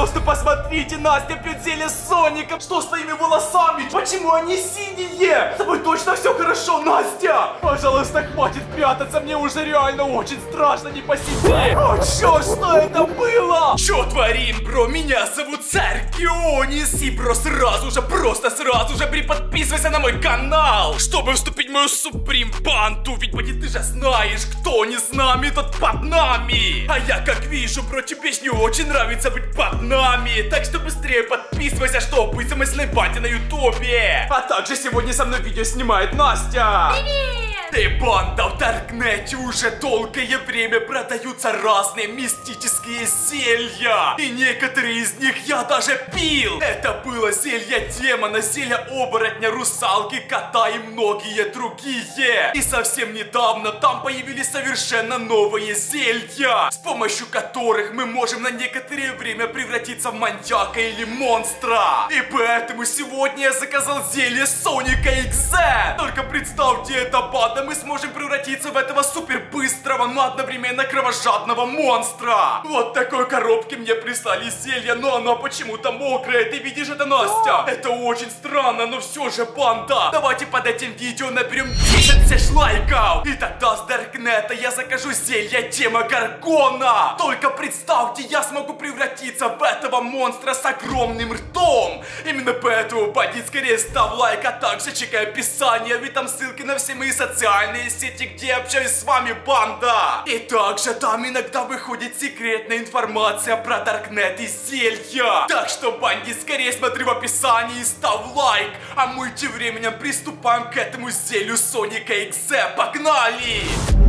Просто посмотрите, Настя пьет зелье с Соником. Что с твоими волосами? Почему они синие? С тобой точно все хорошо, Настя? Пожалуйста, хватит прятаться, мне уже реально очень страшно не по себе. О, черт, что это было? Чё творим, бро? Меня зовут Царь Кионис. И, бро, сразу же приподписывайся на мой канал, чтобы вступить в мою Суприм банду. Ведь, блин, ты же знаешь, кто не с нами, тот под нами. А я как вижу, бро, тебе не очень нравится быть под нами. Так что быстрее подписывайся, чтобы быть в самой сильной банде на ютубе. А также сегодня со мной видео снимает Настя. Привет! Ты банда, в Даркнете уже долгое время продаются разные мистические зелья. И некоторые из них я даже пил. Это было зелье демона, зелье оборотня, русалки, кота и многие другие. И совсем недавно там появились совершенно новые зелья, с помощью которых мы можем на некоторое время превратиться в маньяка или монстра. И поэтому сегодня я заказал зелье Соника XZ. Только представьте, это банда, мы сможем превратиться в этого супер быстрого, но одновременно кровожадного монстра. Вот такой коробке мне прислали зелье, но оно почему-то мокрое. Ты видишь это, Настя? Это очень странно, но все же, банда. Давайте под этим видео наберем 10 тысяч лайков. И тогда с Даркнета я закажу зелье Демогоргона. Только представьте, я смогу превратиться в этого монстра с огромным ртом. Именно поэтому, бандит, скорее ставь лайк, а также чекай описание, ведь там ссылки на все мои социальные сети, где я общаюсь с вами, банда. И также там иногда выходит секретная информация про Даркнет и зелья. Так что, бандит, скорее смотри в описании и ставь лайк. А мы тем временем приступаем к этому зелью Соника XZ. Погнали!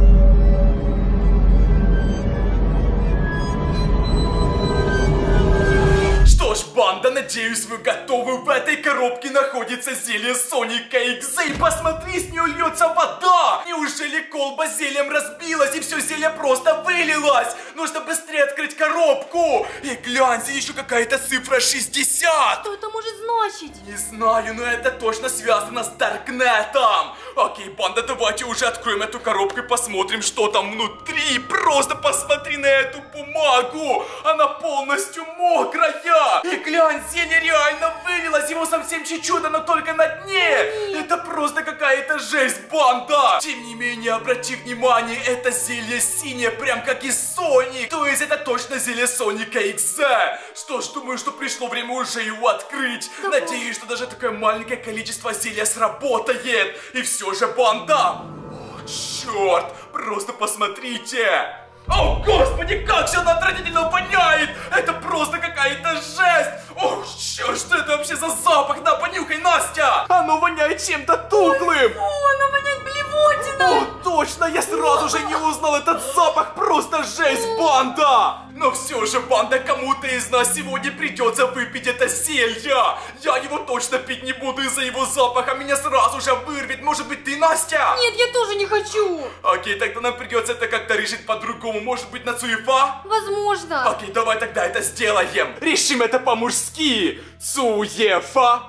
Что ж, банда, надеюсь, вы готовы. В этой коробке находится зелье Соника XZ. И посмотри, с нее льется вода. Неужели колба с зельем разбилась и все зелье просто вылилось? Нужно быстрее открыть коробку. И гляньте, еще какая-то цифра 60. Что это может значить? Не знаю, но это точно связано с Даркнетом. Окей, банда, давайте уже откроем эту коробку и посмотрим, что там внутри. Просто посмотри на эту бумагу. Она полностью мокрая. И глянь, зелье реально вылилось, его совсем чуть-чуть, но только на дне. Это просто какая-то жесть, банда. Тем не менее, обрати внимание, это зелье синее, прям как и Соник. То есть это точно зелье Соника XZ. Что ж, думаю, что пришло время уже его открыть. Надеюсь, что даже такое маленькое количество зелья сработает. И все же, банда. О, черт, просто посмотрите. О, господи, как все она отвратительно воняет! Это просто какая-то жесть! О, черт, что это вообще за запах? На, понюхай, Настя! Оно воняет чем-то тухлым. Фу, оно воняет блевотиной! О, точно, я сразу же не узнал этот запах, просто жесть, банда! Но все же, банда, кому-то из нас сегодня придется выпить это зелье. Я его точно пить не буду из-за его запаха, меня сразу же вырвет. Может быть, ты, Настя? Нет, я тоже не хочу! Окей, тогда нам придется это как-то решить по-другому. Может быть, на Цуефа? Возможно! Окей, давай тогда это сделаем. Решим это по-мужски. Цуефа,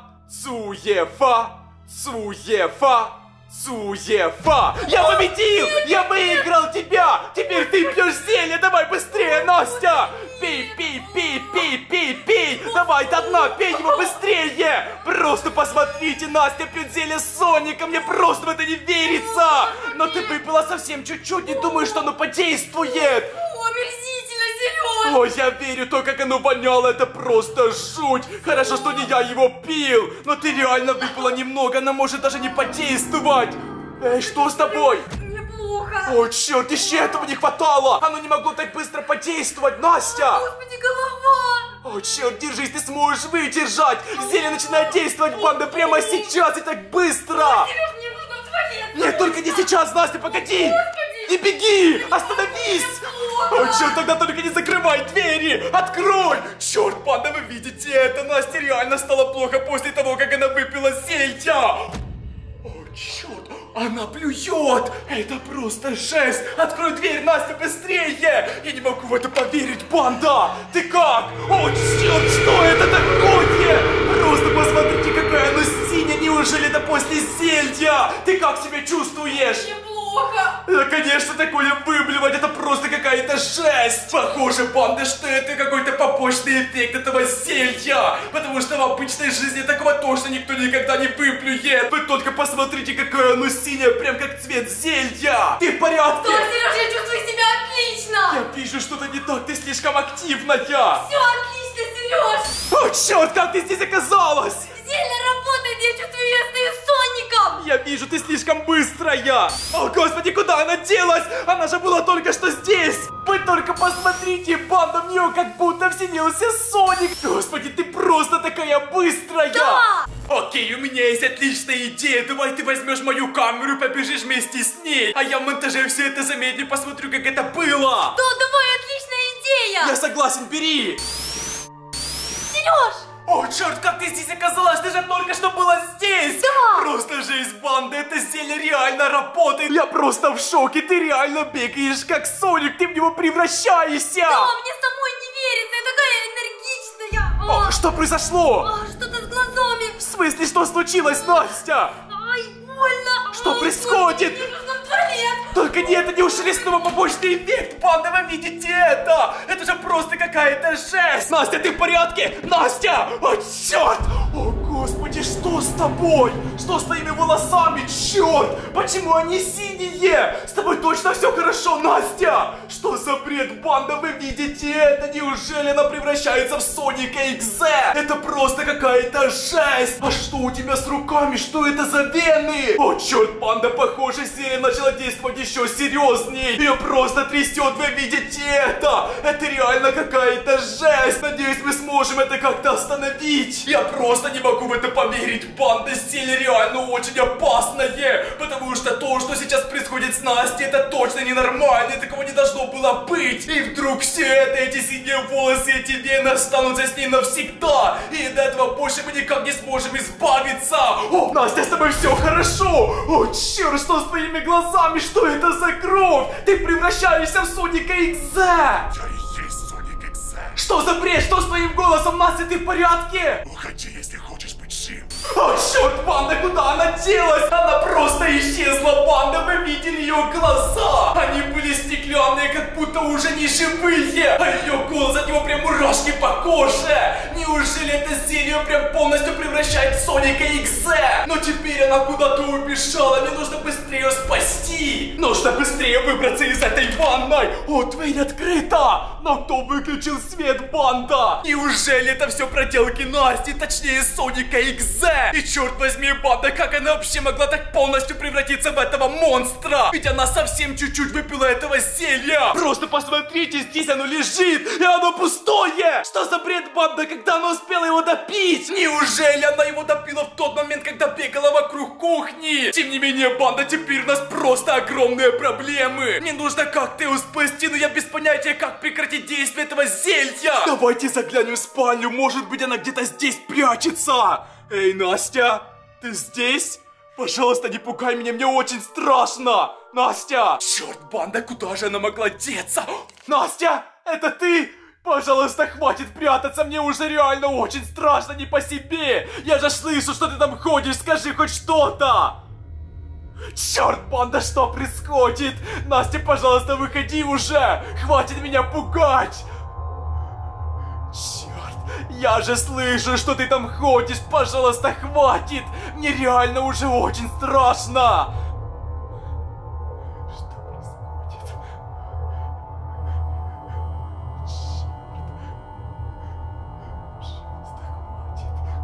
Цуефа, Цуефа, Цуефа. Я победил! Я выиграл тебя! Теперь ты пьешь зелье! Давай быстрее, Настя! Пей, пей, пей, пей, пей, пей! Давай до дна, пей его быстрее! Просто посмотрите, Настя пьет зелье с Соником! Мне просто в это не верится! Но ты выпила совсем чуть-чуть, не думаю, что оно подействует! О, омерзительно, зеленый! О, я верю, то, как оно воняло, это просто жуть. Хорошо, что не я его пил. Но ты реально выпила немного, оно может даже не подействовать. Эй, что с тобой? Мне плохо! О, черт, еще этого не хватало. Оно не могло так быстро подействовать, Настя. Господи, голова! О, черт, держись, ты сможешь выдержать. Зелье начинает действовать, банда, прямо сейчас и так быстро. Сереж, мне нужно в туалет! Нет, только не сейчас, Настя, погоди. Не беги, остановись. О, черт, тогда только не закрывай двери! Открой! Черт, банда, вы видите это? Насте реально стало плохо после того, как она выпила зелья! О, черт, она плюет! Это просто жесть! Открой дверь, Настя, быстрее! Я не могу в это поверить, банда! Ты как? О, черт, что это такое? Просто посмотрите, какая она синяя! Неужели это после зелья? Ты как себя чувствуешь? Мне плохо! Да, конечно, такое выблевать, это просто какая-то это жесть! Похоже, банда, что это какой-то побочный эффект этого зелья! Потому что в обычной жизни такого точно никто никогда не выплюет! Вы только посмотрите, какое оно синее, прям как цвет зелья! Ты в порядке? Да, Сереж, я чувствую себя отлично! Я вижу, что-то не так, ты слишком активная! Все отлично, Сереж! О, черт, как ты здесь оказалась? Зелье работает, я чувствую, я стою Соником! Я вижу, ты слишком быстрая! О, господи, куда она делась? Она же была только что здесь! Вы только посмотрите, банда, в нее как будто вселился Соник! Господи, ты просто такая быстрая! Да! Окей, у меня есть отличная идея. Давай ты возьмешь мою камеру и побежишь вместе с ней. А я в монтаже все это замедлю, посмотрю, как это было. Да, давай, отличная идея! Я согласен, бери! Сереж! О, черт, как ты здесь оказалась? Ты же только что была здесь! Да! Просто жесть, банда, это зелье реально работает! Я просто в шоке, ты реально бегаешь как Соник, ты в него превращаешься! Да, мне самой не верится, я такая энергичная! О, что произошло? Что-то с глазами! В смысле, что случилось, Настя? Ай, больно! Что Ай, происходит? Мне нужно в туалет! Только не это, неужели снова побочный эффект? Банда, вы видите это? Это же просто какая-то жесть! Настя, ты в порядке? Настя! О, черт! О, господи, что с тобой? Что с твоими волосами? Черт! Почему они синие? С тобой точно все хорошо, Настя? Что за бред, банда, вы видите это? Неужели она превращается в Соника XZ? Это просто какая-то жесть! А что у тебя с руками? Что это за вены? О, черт, банда, похоже, серия начала действовать еще серьезней. Ее просто трясет, вы видите это? Это реально какая-то жесть. Надеюсь, мы сможем это как-то остановить. Я просто не могу в это поверить. Банда, зелье реально очень опасное. Потому что то, что сейчас происходит с Настей, это точно ненормально. Такого не должно было быть. И вдруг все это, эти синие волосы, эти вены останутся с ней навсегда. И от этого больше мы никак не сможем избавиться. О, Настя, с тобой все хорошо. О, черт, что с твоими глазами? Что это за кровь? Ты превращаешься в Соника XZ. Я и есть Соник XZ. Что за бред? Что с твоим голосом, Настя, ты в порядке? Уходи, если хочешь быть жив. О, черт, банда, куда она делась? Она просто исчезла, банда, вы видели ее глаза? Они были стеклянные, как будто уже не живые. А ее голос, от него прям мурашки по коже. Неужели это зелье прям полностью превращает в Соника XZ? Но теперь она куда-то убежала, мне нужно быстрее ее спасти. Нужно быстрее выбраться из этой ванной. О, дверь открыта. Но кто выключил свет, банда? Неужели это все проделки Насти, точнее Соника XZ? И черт возьми, банда, как она вообще могла так полностью превратиться в этого монстра? Ведь она совсем чуть-чуть выпила этого зелья. Просто посмотрите, здесь оно лежит, и оно пустое. Что за бред, банда, когда она успела его допить? Неужели она его допила в тот момент, когда бегала вокруг кухни? Тем не менее, банда, теперь у нас просто огромные проблемы. Мне нужно как-то его спасти, но я без понятия, как прекратить действие этого зелья. Давайте заглянем в спальню, может быть, она где-то здесь прячется. Эй, Настя, ты здесь? Пожалуйста, не пугай меня, мне очень страшно. Настя! Черт, банда, куда же она могла деться? Настя, это ты? Пожалуйста, хватит прятаться, мне уже реально очень страшно, не по себе. Я же слышу, что ты там ходишь, скажи хоть что-то. Черт, банда, что происходит? Настя, пожалуйста, выходи уже. Хватит меня пугать. Черт. Я же слышу, что ты там ходишь, пожалуйста, хватит! Мне реально уже очень страшно! Что происходит? Черт! Пожалуйста, хватит!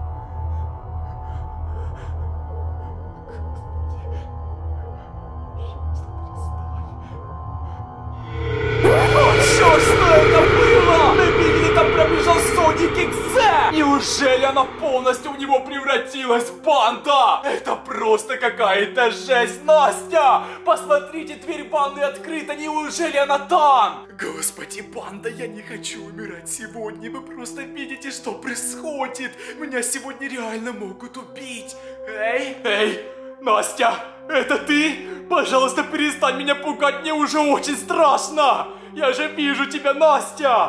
Господи, о, черт, что это было? Мы видели, там пробежал Соник XZ! Неужели она полностью в него превратилась, банда? Это просто какая-то жесть, Настя! Посмотрите, дверь ванной открыта, неужели она там? Господи, банда, я не хочу умирать сегодня, вы просто видите, что происходит. Меня сегодня реально могут убить. Эй, Настя, это ты? Пожалуйста, перестань меня пугать, мне уже очень страшно! Я же вижу тебя, Настя!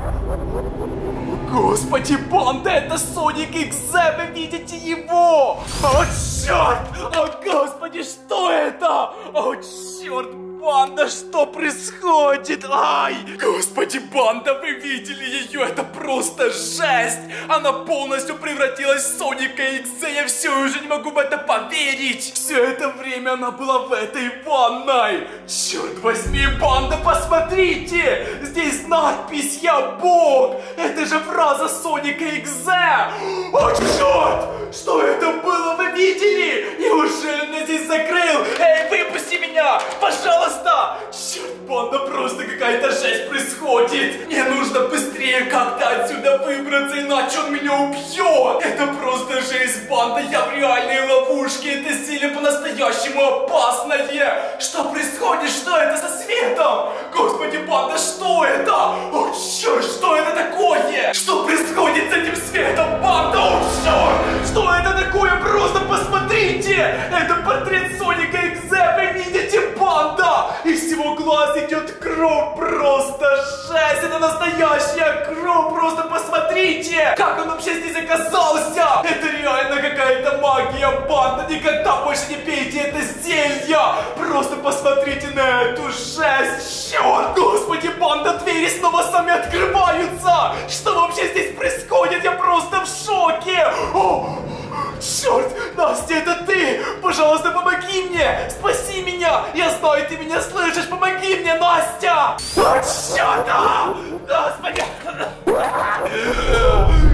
Господи, банда, это Соник XZ, вы видите его! О, черт! О, господи, что это? О, черт, Банда, что происходит? Ай! Господи, Банда, вы видели ее? Это просто жесть! Она полностью превратилась в Соника Икса. Я все уже не могу в это поверить. Все это время она была в этой ванной. Черт возьми, Банда, посмотрите! Здесь надпись «Я Бог». Это же фраза Соника Икса. О, черт! Что это было? Вы видели? Неужели он меня здесь закрыл? Эй, выпусти меня! Пожалуйста! Черт, Банда, просто какая-то жесть происходит. Мне нужно быстрее как-то отсюда выбраться, иначе он меня убьет. Это просто жесть, Банда. Я в реальной ловушке. Это сильно по-настоящему опасное. Что происходит? Что это со светом? Господи, Банда, что это? О, черт, что это такое? Что происходит с этим светом, Банда? О, черт! Что это такое? Просто посмотрите! Это портрет Соника Икса. Вы видите, Банда? Из его глаз идет кровь. Просто жесть! Это настоящая кровь. Просто посмотрите! Как он вообще здесь оказался? Это реально какая-то магия, Банда. Никогда больше не пейте это зелье. Просто посмотрите на эту жесть. Черт! Господи, Банда, двери снова сами открываются. Что вообще здесь происходит? Я просто в шоке. О! Черт! Настя, это ты! Пожалуйста, помоги мне! Спаси меня! Я знаю, ты меня слышишь! Помоги мне, Настя! О, черт! Господи!